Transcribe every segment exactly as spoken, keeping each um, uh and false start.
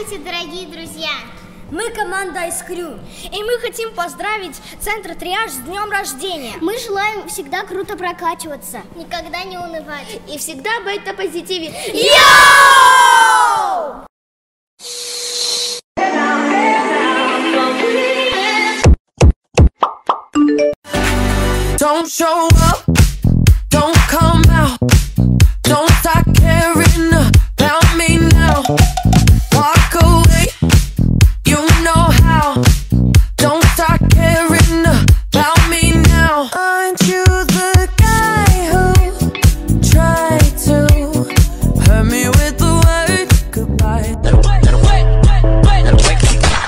Здравствуйте, дорогие друзья! Мы команда Ice Crew, и мы хотим поздравить Центр Триаж с днем рождения. Мы желаем всегда круто прокачиваться, никогда не унывать и всегда быть на позитиве. Йоу! Don't show up, don't come out, don't start caring about me now. Walk away, you know how. Don't start caring about me now. Aren't you the guy who tried to hurt me with the word goodbye? Let it wait, let it wait, wait, let it wait.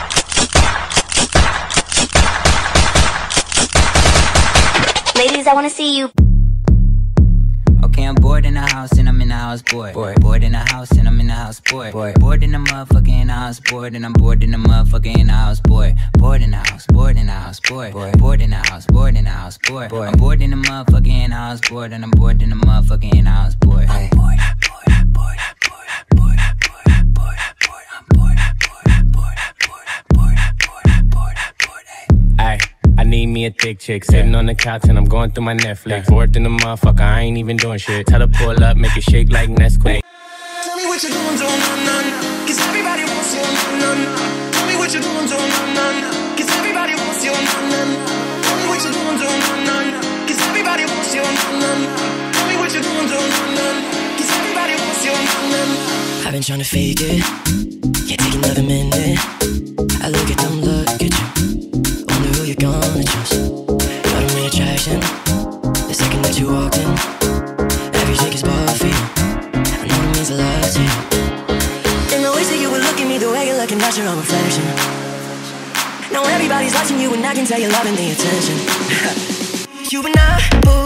Ladies, I wanna see you. Okay, I'm bored in the house and I'm in the house bored. Bored, bored in the house and I'm in the house bored. Bored, bored in the motherfucker in the house bored, and I'm bored in the motherfucker in the house bored. Bored in the house, bored in the house bored. Bored, bored in the house, bored in the house bored. Bored. I'm bored in the motherfucker in the house bored, and I'm bored in the motherfucker in the house bored. I'm bored, bored, bored, bored, bored, bored, bored, bored. I'm bored, bored, bored, bored, bored, bored, bored, bored. Ay, I need me a thick chick sitting on the couch and I'm going through my Netflix. Bored in the motherfucker, I ain't even doing shit. Tell her pull up, make it shake like Nesquik. Tell me what you're doing, doing, no, no, no. Cause everybody wants you, no, no, no. Tell me what you're doing, doing, no, no, no. Cause everybody wants you, no, no, no. Tell me what you're doing, doing, no, no, no. Cause everybody wants you, no, no, no. Tell me what you're doing, doing, no, no, no. Cause everybody wants you, no, no, no. I've been trying to fake it, can't take another minute. I look at them, look at you, wonder who you're gonna choose. Got a main attraction, the second that you walked in. Every shake is bought for you, I know it means a lot to you. And the way that you would look at me, the way you're looking, that's your own reflection. Now everybody's watching you and I can tell you're loving the attention. You and I, both